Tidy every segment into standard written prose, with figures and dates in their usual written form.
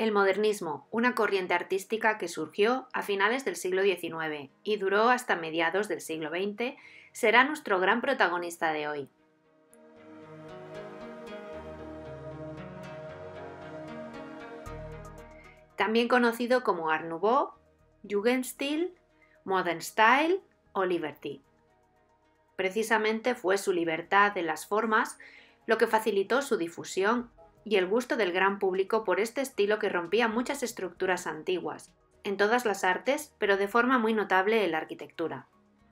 El modernismo, una corriente artística que surgió a finales del siglo XIX y duró hasta mediados del siglo XX, será nuestro gran protagonista de hoy. También conocido como Art Nouveau, Jugendstil, Modern Style o Liberty. Precisamente fue su libertad en las formas lo que facilitó su difusión y el gusto del gran público por este estilo que rompía muchas estructuras antiguas, en todas las artes, pero de forma muy notable en la arquitectura.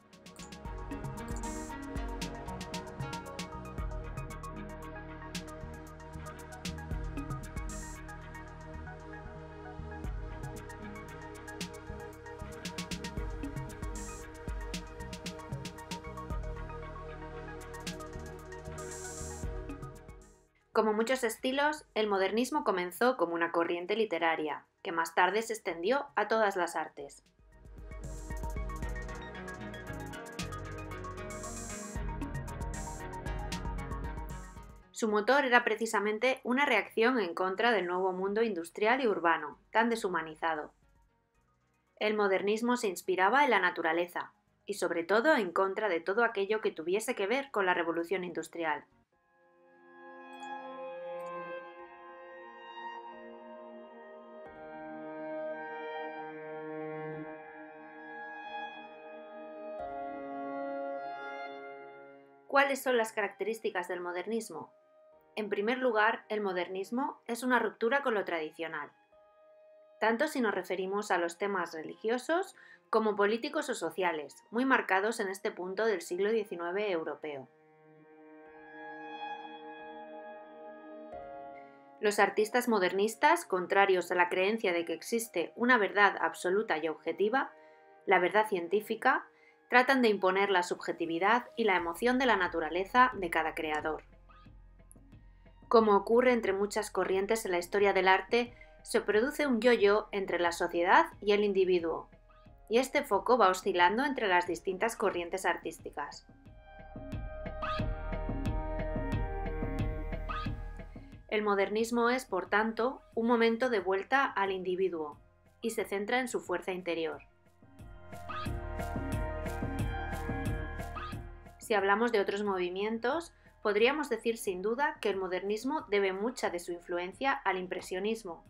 Como muchos estilos, el modernismo comenzó como una corriente literaria, que más tarde se extendió a todas las artes. Su motor era precisamente una reacción en contra del nuevo mundo industrial y urbano, tan deshumanizado. El modernismo se inspiraba en la naturaleza, y sobre todo en contra de todo aquello que tuviese que ver con la revolución industrial. ¿Cuáles son las características del modernismo? En primer lugar, el modernismo es una ruptura con lo tradicional, tanto si nos referimos a los temas religiosos como políticos o sociales, muy marcados en este punto del siglo XIX europeo. Los artistas modernistas, contrarios a la creencia de que existe una verdad absoluta y objetiva, la verdad científica, tratan de imponer la subjetividad y la emoción de la naturaleza de cada creador. Como ocurre entre muchas corrientes en la historia del arte, se produce un yo-yo entre la sociedad y el individuo, y este foco va oscilando entre las distintas corrientes artísticas. El modernismo es, por tanto, un momento de vuelta al individuo, y se centra en su fuerza interior. Si hablamos de otros movimientos, podríamos decir sin duda que el modernismo debe mucha de su influencia al impresionismo,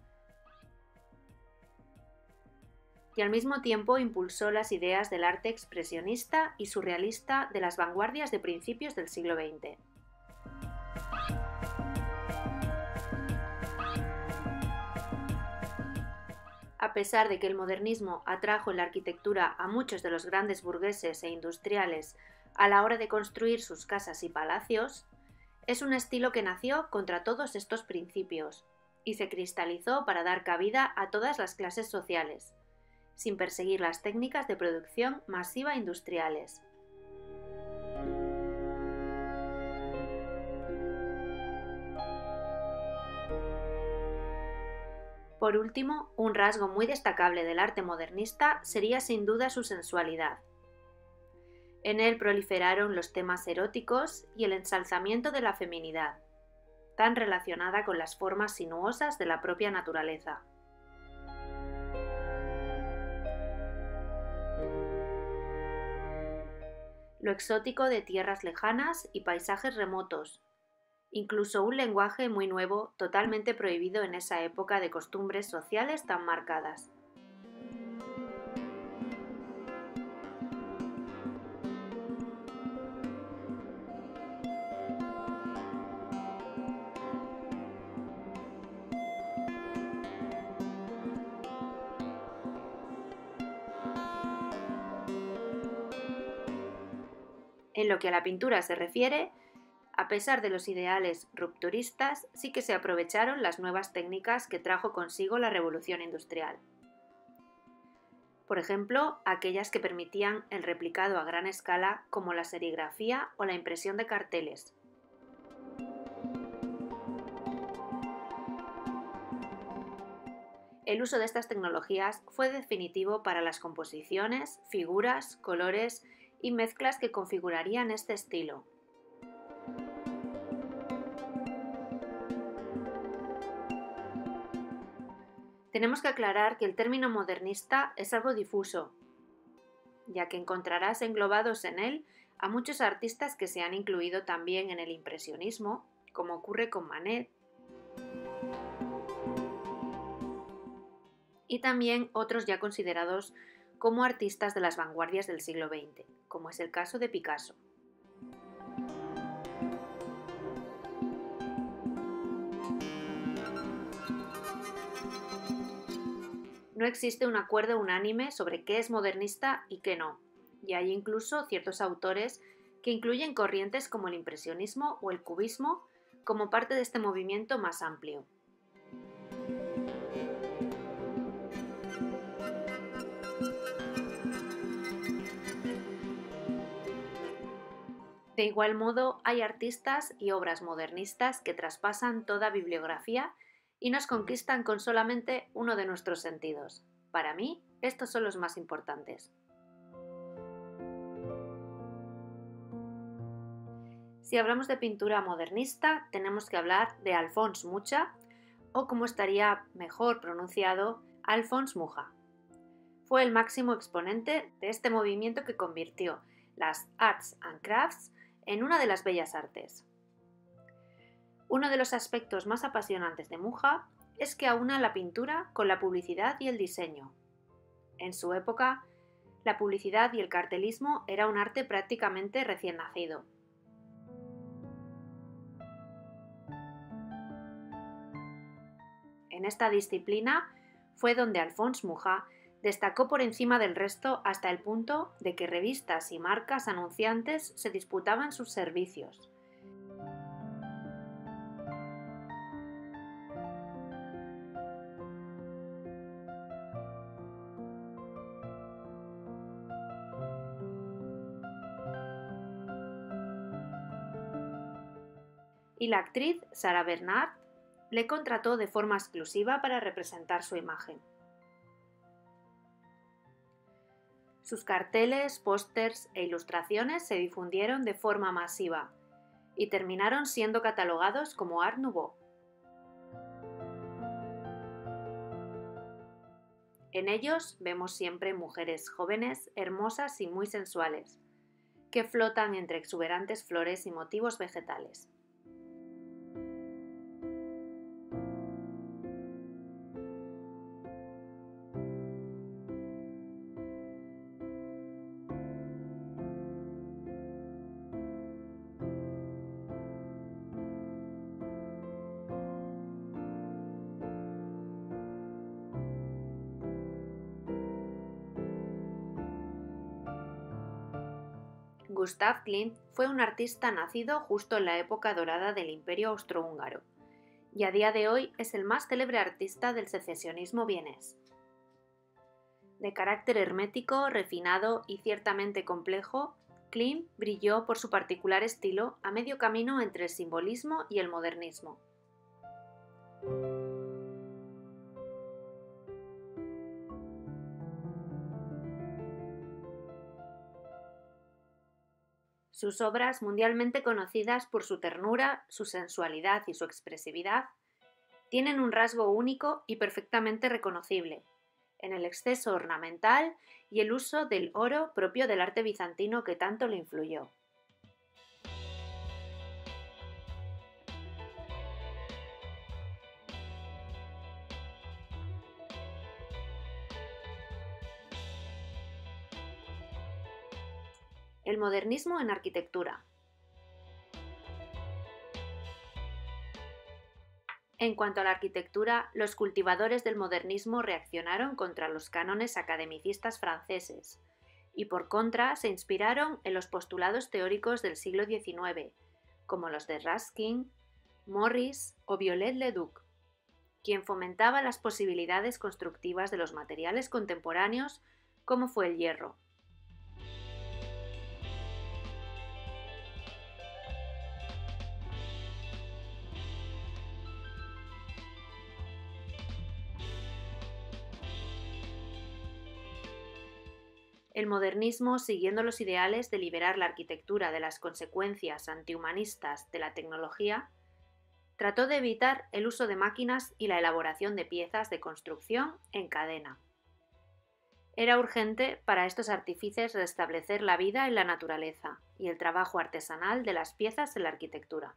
y al mismo tiempo impulsó las ideas del arte expresionista y surrealista de las vanguardias de principios del siglo XX. A pesar de que el modernismo atrajo en la arquitectura a muchos de los grandes burgueses e industriales a la hora de construir sus casas y palacios, es un estilo que nació contra todos estos principios y se cristalizó para dar cabida a todas las clases sociales, sin perseguir las técnicas de producción masiva industriales. Por último, un rasgo muy destacable del arte modernista sería sin duda su sensualidad. En él proliferaron los temas eróticos y el ensalzamiento de la feminidad, tan relacionada con las formas sinuosas de la propia naturaleza. Lo exótico de tierras lejanas y paisajes remotos, incluso un lenguaje muy nuevo, totalmente prohibido en esa época de costumbres sociales tan marcadas. En lo que a la pintura se refiere, a pesar de los ideales rupturistas, sí que se aprovecharon las nuevas técnicas que trajo consigo la revolución industrial. Por ejemplo, aquellas que permitían el replicado a gran escala como la serigrafía o la impresión de carteles. El uso de estas tecnologías fue definitivo para las composiciones, figuras, colores y mezclas que configurarían este estilo. Tenemos que aclarar que el término modernista es algo difuso, ya que encontrarás englobados en él a muchos artistas que se han incluido también en el impresionismo, como ocurre con Manet, y también otros ya considerados como artistas de las vanguardias del siglo XX, como es el caso de Picasso. No existe un acuerdo unánime sobre qué es modernista y qué no, y hay incluso ciertos autores que incluyen corrientes como el impresionismo o el cubismo como parte de este movimiento más amplio. De igual modo, hay artistas y obras modernistas que traspasan toda bibliografía y nos conquistan con solamente uno de nuestros sentidos. Para mí, estos son los más importantes. Si hablamos de pintura modernista, tenemos que hablar de Alfons Mucha, o como estaría mejor pronunciado, Alfons Mucha. Fue el máximo exponente de este movimiento que convirtió las Arts and Crafts en una de las bellas artes. Uno de los aspectos más apasionantes de Mucha es que aúna la pintura con la publicidad y el diseño. En su época, la publicidad y el cartelismo era un arte prácticamente recién nacido. En esta disciplina fue donde Alfons Mucha destacó por encima del resto hasta el punto de que revistas y marcas anunciantes se disputaban sus servicios. Y la actriz Sarah Bernhardt le contrató de forma exclusiva para representar su imagen. Sus carteles, pósters e ilustraciones se difundieron de forma masiva y terminaron siendo catalogados como Art Nouveau. En ellos vemos siempre mujeres jóvenes, hermosas y muy sensuales, que flotan entre exuberantes flores y motivos vegetales. Gustav Klimt fue un artista nacido justo en la época dorada del Imperio austrohúngaro, y a día de hoy es el más célebre artista del secesionismo vienés. De carácter hermético, refinado y ciertamente complejo, Klimt brilló por su particular estilo a medio camino entre el simbolismo y el modernismo. Sus obras, mundialmente conocidas por su ternura, su sensualidad y su expresividad, tienen un rasgo único y perfectamente reconocible, en el exceso ornamental y el uso del oro propio del arte bizantino que tanto le influyó. El modernismo en arquitectura. En cuanto a la arquitectura, los cultivadores del modernismo reaccionaron contra los cánones academicistas franceses y por contra se inspiraron en los postulados teóricos del siglo XIX, como los de Ruskin, Morris o Viollet-le-Duc, quien fomentaba las posibilidades constructivas de los materiales contemporáneos como fue el hierro. El modernismo, siguiendo los ideales de liberar la arquitectura de las consecuencias antihumanistas de la tecnología, trató de evitar el uso de máquinas y la elaboración de piezas de construcción en cadena. Era urgente para estos artífices restablecer la vida en la naturaleza y el trabajo artesanal de las piezas en la arquitectura.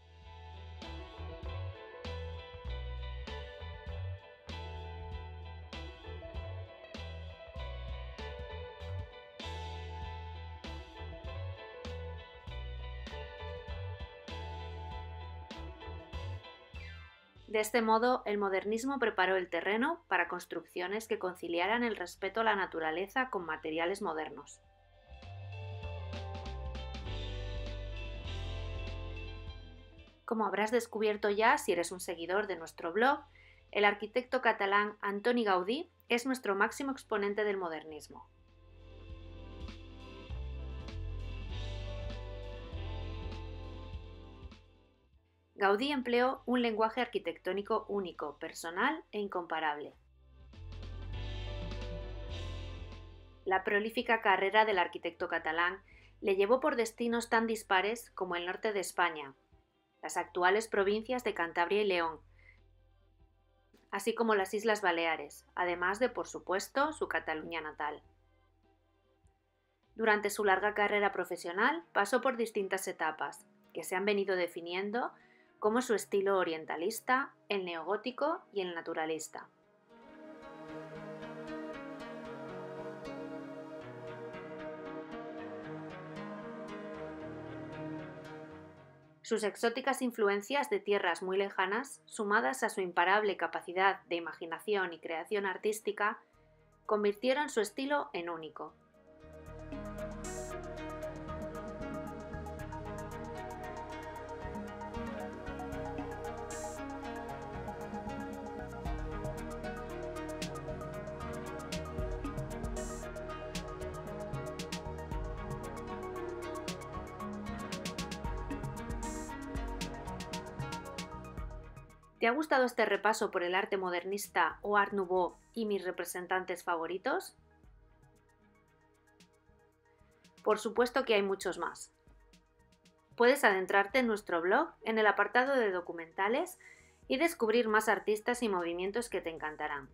De este modo, el modernismo preparó el terreno para construcciones que conciliaran el respeto a la naturaleza con materiales modernos. Como habrás descubierto ya si eres un seguidor de nuestro blog, el arquitecto catalán Antoni Gaudí es nuestro máximo exponente del modernismo. Gaudí empleó un lenguaje arquitectónico único, personal e incomparable. La prolífica carrera del arquitecto catalán le llevó por destinos tan dispares como el norte de España, las actuales provincias de Cantabria y León, así como las Islas Baleares, además de, por supuesto, su Cataluña natal. Durante su larga carrera profesional pasó por distintas etapas, que se han venido definiendo como su estilo orientalista, el neogótico y el naturalista. Sus exóticas influencias de tierras muy lejanas, sumadas a su imparable capacidad de imaginación y creación artística, convirtieron su estilo en único. ¿Te ha gustado este repaso por el arte modernista o Art Nouveau y mis representantes favoritos? Por supuesto que hay muchos más. Puedes adentrarte en nuestro blog en el apartado de documentales y descubrir más artistas y movimientos que te encantarán.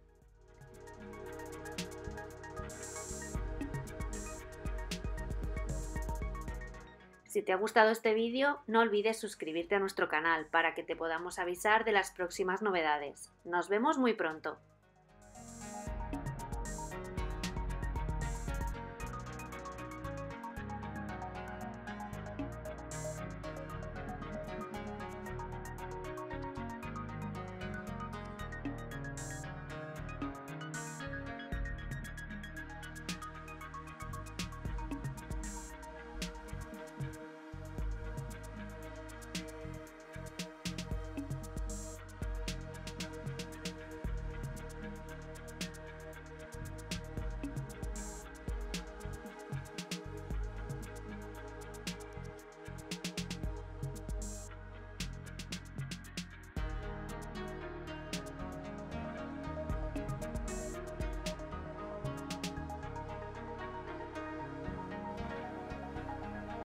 Si te ha gustado este vídeo, no olvides suscribirte a nuestro canal para que te podamos avisar de las próximas novedades. Nos vemos muy pronto.